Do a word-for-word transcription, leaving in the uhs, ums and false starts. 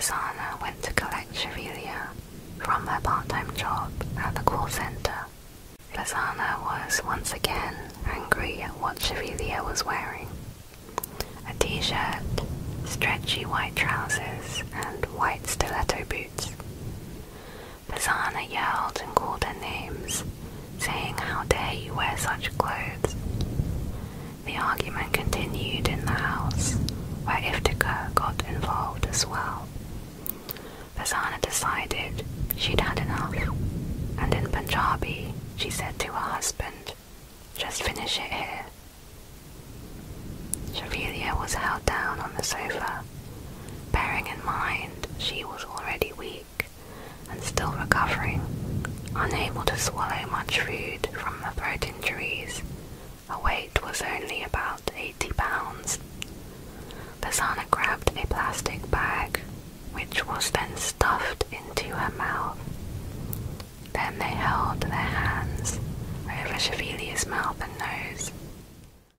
Fasana went to collect Shavilia from her part-time job at the call center. Fasana was once again angry at what Shavilia was wearing. A t-shirt, stretchy white trousers, and white stiletto boots. Fasana yelled and called her names, saying, "How dare you wear such clothes?" The argument continued in the house, where Iftika got involved as well. Fasana decided she'd had enough, and in Punjabi she said to her husband, "Just finish it here." Shavilia was held down on the sofa, bearing in mind she was already weak and still recovering, unable to swallow much food from the throat injuries. Her weight was only about eighty pounds. Fasana grabbed a plastic bag, which was then stuffed into her mouth. Then they held their hands over Shavilia's mouth and nose,